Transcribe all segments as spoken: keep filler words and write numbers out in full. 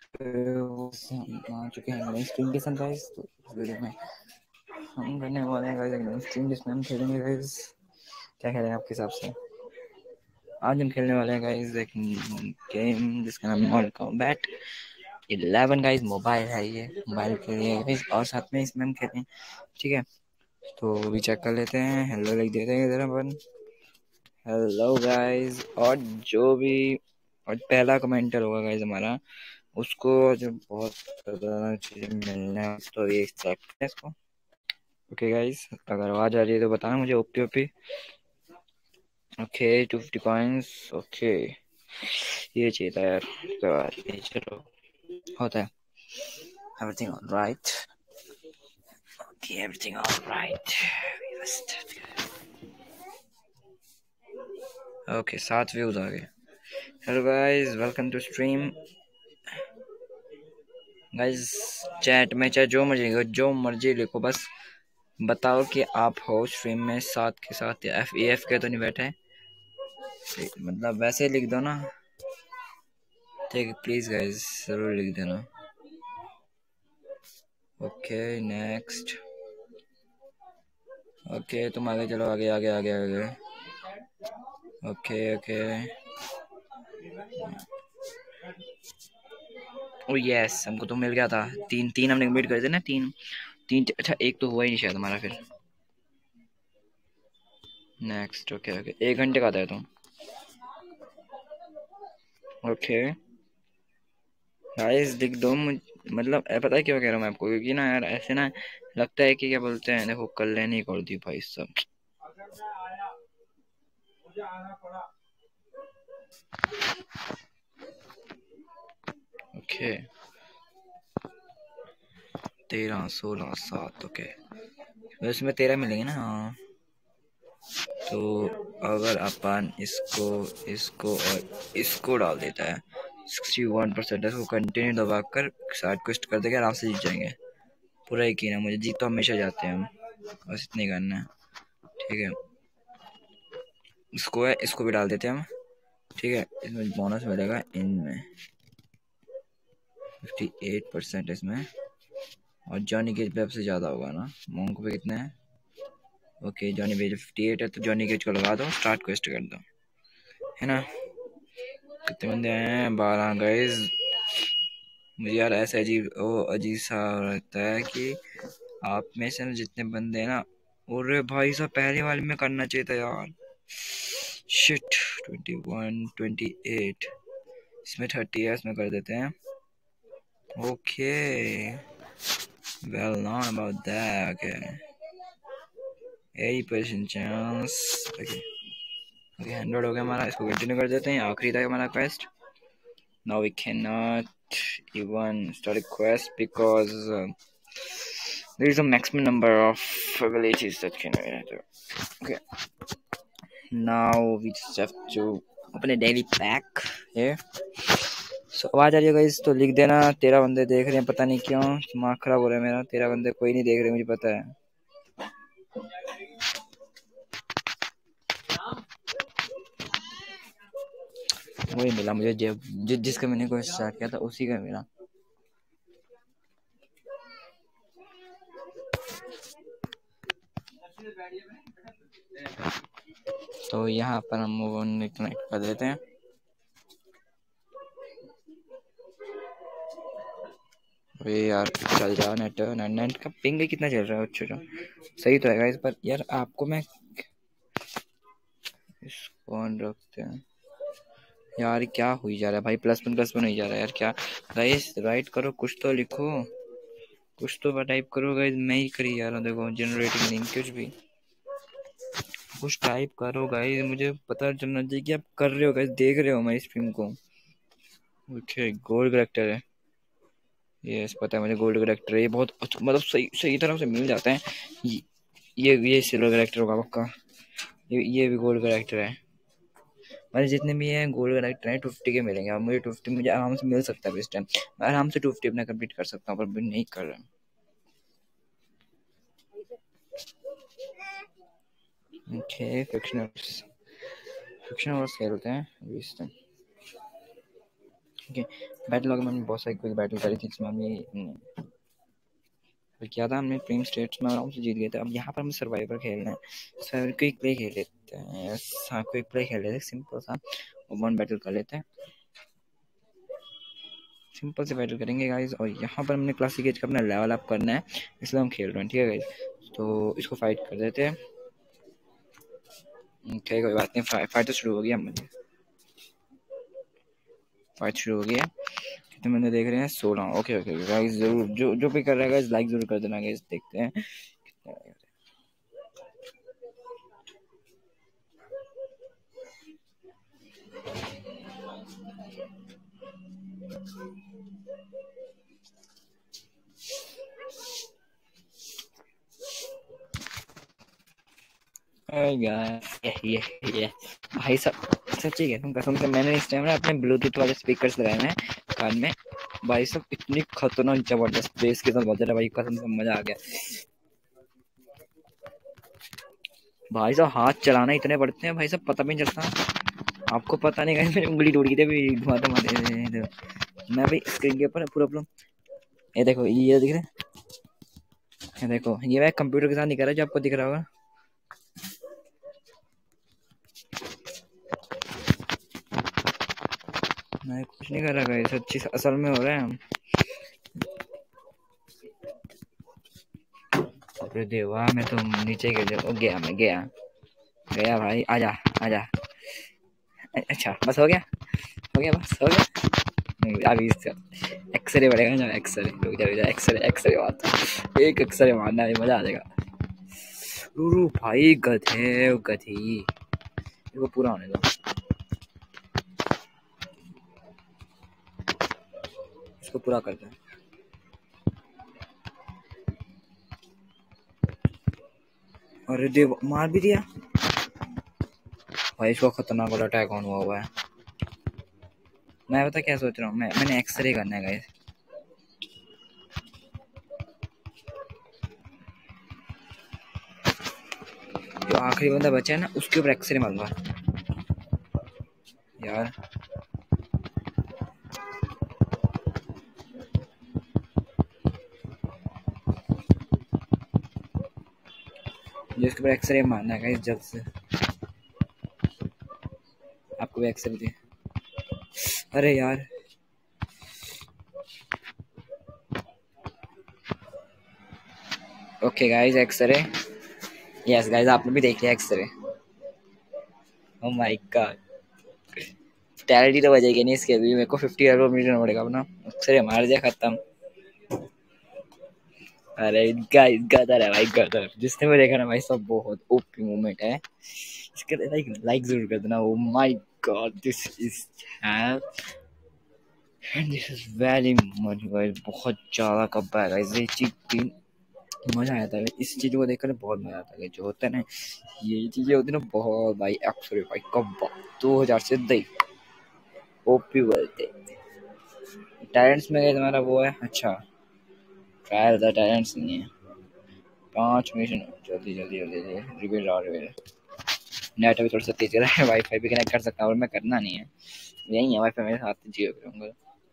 हम आ चुके हैं गणेश टीम के साथ गाइस। तो इस वीडियो में हम करने वाले हैं गाइस गणेश टीम, जिसमें हम खेलेंगे गाइस। क्या खेलेंगे आपके हिसाब से? आज हम खेलने वाले हैं गाइस एक गेम जिसका नाम Mortal Kombat eleven guys. Mobile है ये, मोबाइल के लिए गाइस, और साथ में इसमें हम खेलें, ठीक है। तो भी चेक कर लेते हैं, हेलो लिख देते हैं इधर अपन, हेलो गाइस। और जो भी और पहला कमेंटर होगा गाइस हमारा, उसको जो बहुत ज़्यादा चीज़ें मिलने हैं, तो ये एक्सेप्ट है इसको। ओके गाइस, अगर आवाज़ आ रही है तो बताना मुझे। OP OP okay, two fifty coins. Okay, ये चाहिए था यार। तो यार चलो, होता है। Everything all right. Okay, everything all right. Okay, सात व्यूज आ गए। Hello guys, welcome to stream guys. Chat में चाहे जो मर्जी लिखो, जो मर्जी लिखो, बस बताओ कि आप हो स्ट्रीम में साथ के साथ। एफ ई एफ के तो नहीं बैठे, मतलब वैसे लिख दो ना, ठीक है प्लीज गाइस, जरूर लिख देना। Okay next. ओके तुम आगे चलो, आगे आगे आगे आगे। ओके ओके, ओ यस, हमको तो मिल गया था। तीन तीन हमने कंप्लीट कर दिए ना, तीन तीन। अच्छा एक तो हुआ ही नहीं शायद हमारा फिर। नेक्स्ट। ओके ओके, एक घंटे का आता है तुम। ओके गाइस लिख दो मुझ, मतलब ए, पता है क्यों कह रहा हूँ मैं आपको, क्योंकि ना यार ऐसे ना लगता है कि क्या बोलते हैं, देखो कल नहीं कर दी भाई सब। ओके तेरह सोलह सात। ओके इसमें तेरह मिलेंगे ना, हाँ। तो अगर अपन इसको इसको और इसको डाल देता है सिक्सटी वन परसेंट, इसको कंटिन्यू दबाकर साइड क्वेस्ट कर देंगे, आराम से जीत जाएंगे। पूरा यकीन है मुझे, जीत तो हमेशा जाते हैं हम, बस इतना ही करना है, ठीक है। इसको है, इसको भी डाल देते हैं हम, ठीक है। इसमें बोनस मिलेगा इनमें फिफ्टी एट परसेंट इसमें, और जॉनी गेज पे से ज़्यादा होगा ना। मोंक पे कितना है? Okay Johnny Cage fifty eight है, तो जॉनी गेज को लगा दो, स्टार्ट क्वेस्ट कर दो, है ना। कितने बंदे आए हैं? बारह गाइज। मुझे यार ऐसा अजीब ओ अजीब सा रहता है कि आप में से जितने बंदे हैं ना, और भाई साहब पहले वाले में करना चाहिए था यार। Shit, twenty one twenty eight, इसमें थर्टी है, इसमें कर देते हैं। Okay well known about that. Okay eighty percent chance. Okay okay, hundred हो गया हमारा, इसको कंटिन्यू कर देते हैं। आखिरी था हमारा quest. Now we can not even start a quest because uh, there is a maximum number of villages that can be enter. Okay, now we just have to open a daily pack here. So आवाज आ रही है guys तो लिख देना। तेरह बंदे देख रहे हैं, पता नहीं क्यों दिमाग खराब हो रहा है मेरा। तेरह बंदे कोई नहीं देख रहे, मुझे पता है। वही मिला मुझे, जि, जिसका मैंने क्वेश्चन स्टार्ट किया था उसी का मिला। तो यहाँ पर हम वो कनेक्ट कर देते हैं। अरे यार चल जा नेट, नेट नेट का पिंग कितना चल रहा है? अच्छा सही तो है इस पर यार। आपको मैं इसको ऑन रखते हैं यार। क्या हुई जा रहा है भाई? प्लस वन प्लस वन हो जा रहा है यार। क्या गाइस राइट करो, कुछ तो लिखो, कुछ तो टाइप करो गाइस। मैं ही करी जा रहा हूँ, देखो जनरेटिंग लिंक, कुछ भी कुछ टाइप करो गाइस, मुझे पता चलना चाहिए कि आप कर रहे हो गाइस, देख रहे हो मेरी स्ट्रीम को। ओके गोल्ड करेक्टर है ये, पता है मुझे गोल्ड करेक्टर है ये, बहुत अच्छा, मतलब सही सही तरह से मिल जाता है। ये ये, ये सिल्वर करेक्टर होगा पक्का। ये ये भी गोल्ड करेक्टर है। मतलब जितने भी हैं गोल्ड करेक्टर हैं, टू फिफ्टी के मिलेंगे। अब मुझे टू फिफ्टी मुझे आराम से मिल सकता है इस टाइम। मैं आराम से टू फिफ्टी अपना कंप्लीट कर सकता हूँ, पर भी नहीं कर रहा। ओके फिक्शनर्स, फिक्शनर्स खेलते हैं इस टाइम। ठीक है। बैटल में हमने बहुत सारी क्विक बैटल करी थी, जिसमें हमने किया था, हमने प्रीम स्टेट्स में आराम से जीत गए थे। अब यहाँ पर हमें सर्वाइवर खेलना है, सर्वाइवर क्विक प्ले खेल लेते हैं। हाँ क्विक प्ले खेल लेते हैं, सिंपल सा वन बैटल कर लेते हैं, सिंपल से बैटल करेंगे गाइस। और यहाँ पर हमने क्लासिक एज का अपना लेवल अप करना है, इसलिए हम खेल रहे हैं, ठीक है गाइस। तो इसको फाइट कर देते हैं, ठीक है कोई बात नहीं। फाइट फाइट तो शुरू हो गया, मुझे फाइट शुरू हो गया। कितने बंदे देख रहे हैं? सोलह। ओके ओके गाइस, जरूर जो जो भी कर रहा है गाइस लाइक जरूर कर देना गाइस। देखते हैं कितना। ये ये ये भाई सब सच्ची कहता हूँ कसम से, मैंने इस टाइम ना अपने ब्लूटूथ वाले स्पीकर्स लगाए हैं कान में, भाई सब इतनी खतरनाक जबरदस्त बेस के साथ बज रहा है भाई, कसम से मजा आ गया भाई साहब। हाथ चलाना इतने पड़ते हैं भाई साहब, पता भी नहीं चलता। आपको पता नहीं मेरी उंगली टूट गई थी अभी धुआं तो मारे मैं भी स्क्रीन के ऊपर पूरा प्रॉब्लम। ये देखो ये दिख रहा है, ये देखो ये मैं कंप्यूटर के साथ नहीं कर रहा जो आपको दिख रहा होगा। मैं कुछ नहीं कर रहा गाइस, अच्छी असल में हो रहा है हम। अरे देवा मैं तो नीचे गिर गया, मैं गया गया भाई, आजा आजा। अच्छा बस हो गया, हो गया बस हो गया। अभी एक्सरे बढ़ेगा ना, एक्सरे रुक जा, एक्सरे एक्सरे मारता, एक एक्सरे मारना है, मजा आ जाएगा। रूरू भाई गधे गधी, इसको पूरा होने दो, इसको पूरा करते हैं। अरे देव मार भी दिया भाई, इसको खतरनाक वाला अटैक ऑन हुआ हुआ है। मैं पता क्या सोच रहा हूँ, मैं मैंने एक्सरे करना है गाइस। जो आखिरी बंदा बचा है ना उसके ऊपर एक्सरे मारूंगा यार। जिसके ऊपर एक्सरे मारना है गाइस जल्द से। आपको भी एक्सरे दिए, अरे यार okay guys xray, yes guys आपने भी देख लिया एक्सरे। ओह माय गॉड, टैलेंटी तो बजेगी नहीं इसके, भी मेरे को फिफ्टी एरो मिलना पड़ेगा अपना, एक्सरे मार दिया खत्म। अरे गाइस गदर है भाई गदर, जिसने भी देखा ना भाई सब बहुत ओपी मोमेंट है। इसके लाइक लाइक जरूर कर देना। Oh my god this is and this is very much guys, बहुत ज्यादा कब्बा है गाइस ये चीज, मजा आता है इस चीज को देखकर, बहुत मजा आता है। जो होता है ना ये चीजें होती है ना बहुत भाई, एक्सरे भाई कब्बा दो हजार से दई ओपी बोलते। टैलेंट्स में गए तुम्हारा वो है, अच्छा ट्रायल था, टैलेंट्स नहीं है। पांच मिशन जल्दी जल्दी जल्दी जल्दी रिवील आ रिवील। नेट अभी थोड़ा सा तेज है, वाईफाई भी कनेक्ट कर सकता हूँ और मैं करना नहीं है, यही है वाईफाई मेरे साथ जियो करूँगा,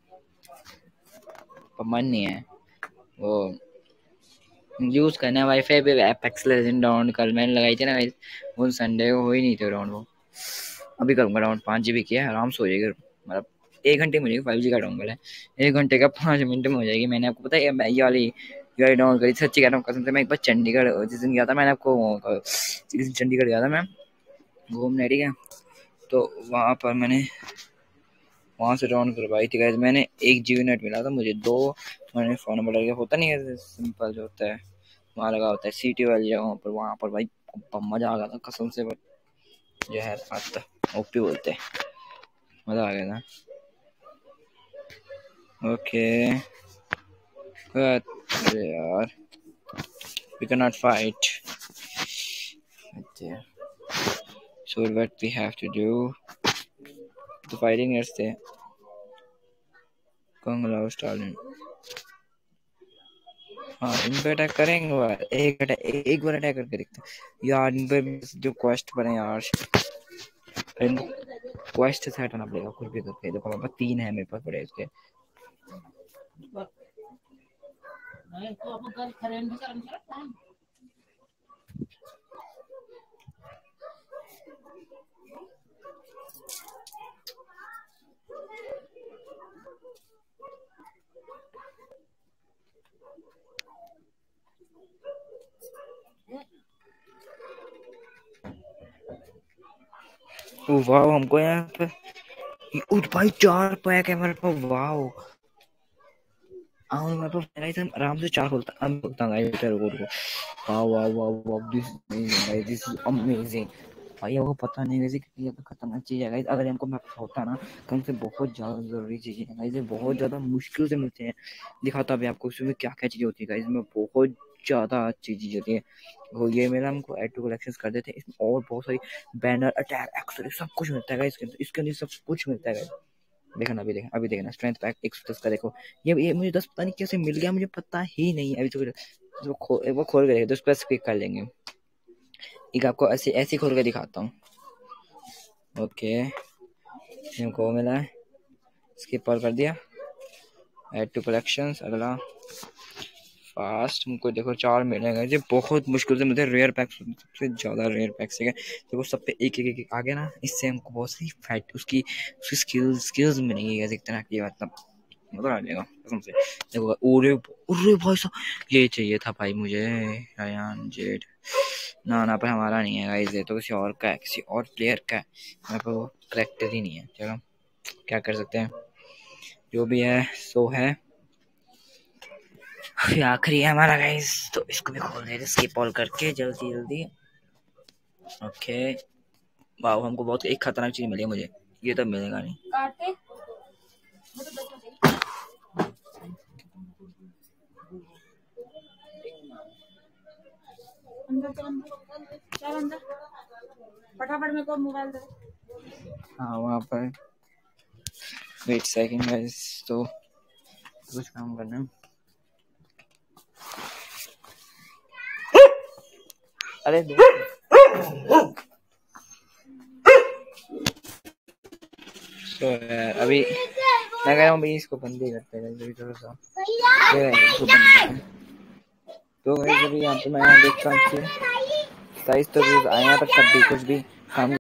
पर मन नहीं है वो यूज करना है वाईफाई पे। एपेक्स लेजेंड डाउनलोड कल मैंने लगाई थी ना, वो संडे को हो ही नहीं थे राउंड, वो अभी करूँगा राउंड। पाँच जी बी किया आराम से हो जाएगी, मतलब एक घंटे में फाइव जी का डाउनलोड है, एक घंटे का पाँच मिनट में हो जाएगी। मैंने आपको पता है ये वाली ये वाली डाउनलोड करी, सच्ची कह रहा हूँ कसम से। मैं एक बार चंडीगढ़ जिस दिन गया था, मैंने आपको जिस दिन चंडीगढ़ गया था मैं घूमने, ठीक है, तो वहाँ पर मैंने वहाँ से डाउनलोड करवाई थी गाइस। मैंने एक जी बी नेट मिला था मुझे, दो मैंने फ़ोन नंबर लगा, होता नहीं है सिंपल जो होता है वहाँ लगा होता है सिटी वाली जगहों पर, वहाँ पर भाई मज़ा आ गया था कसम से। जो है ओपी बोलते हैं, मज़ा आ गया था। ओके अरे यार we cannot fight, so what we have to do to fighting is the कंगलाओ स्टालिन। हाँ इन पे अटैक करेंगे बार, एक अटैक एक बार अटैक करके देखते हैं यार इन पे जो क्वेस्ट बने यार। क्वेस्ट से हटाना पड़ेगा कुछ भी करके। देखो पापा तीन है मेरे पास बड़े इसके। वाह हमको यहाँ पे उठ भाई चार पैक है मेरे पास। वाह हाँ मेरे पास गाइस हम आराम से चार खोलता हम खोलता गाइस तेरे को। वाह वाह वाह वाह this amazing guys, this is amazing. भाई आपको पता नहीं वैसे कितनी ज्यादा खतरनाक चीज है गाइस। अगर हमको मैप होता ना कम से बहुत ज्यादा जरूरी चीजें हैं गाइस। ये बहुत ज्यादा मुश्किल से मिलते हैं। दिखाता भी आपको उसमें क्या क्या चीजें होती है गाइस। इसमें बहुत ज्यादा अच्छी चीज होती है। वो ये मेरा हमको ऐड टू कलेक्शंस कर देते हैं। इसमें और बहुत सारी बैनर अटैक एक्सेसरी सब कुछ मिलता है गाइस। इसके अंदर इसके अंदर सब कुछ मिलता है गाइस। देखना अभी देखना अभी देखना स्ट्रेंथ पैक एक सौ दस का देखो। ये ये मुझे दस पता नहीं कैसे मिल गया, मुझे पता ही नहीं अभी तो। वो खो वो खोल के तो उस पर क्लिक कर लेंगे। एक आपको ऐसे ऐसे खोल के दिखाता हूँ। ओके हमको मिला है, स्किप और कर दिया। ऐड टू कलेक्शंस अगला फास्ट हमको देखो चार मिलेगा। ये बहुत मुश्किल से मुझे रेयर पैक्स सबसे ज़्यादा रेयर पैक्स है देखो सब पे एक एक एक आगे ना। इससे हमको बहुत सी फैट उसकी उसकी स्किल्स स्किल्स मिलेंगी एक तरह की। मतलब मजा आ जाएगा कसम से। देखो उरे उरे भाई साहब ये चाहिए था भाई मुझे। रायान जेड ना ना पर हमारा नहीं है गाइस, ये तो किसी और का है, किसी और प्लेयर का है। मेरे पे वो करेक्टर ही नहीं है। चलो क्या कर सकते हैं, जो भी है सो है। आखिरी है हमारा गाइस तो इसको भी खोल देते स्किप ऑल करके जल्दी जल्दी। ओके वाह हमको बहुत एक खतरनाक चीज मिली है मुझे। ये तो मिलेगा नहीं। फटाफट मेरे को मोबाइल दे। हाँ वहाँ पर वेट सेकंड गाइस तो कुछ काम करना है। अरे तो यार अभी मैं कह रहा हूँ भाई इसको बंद ही करते हैं अभी थोड़ा सा। तो गाइस अभी यहाँ पे मैं देखता हूँ साइज तो आए हैं पर तब भी कुछ भी काम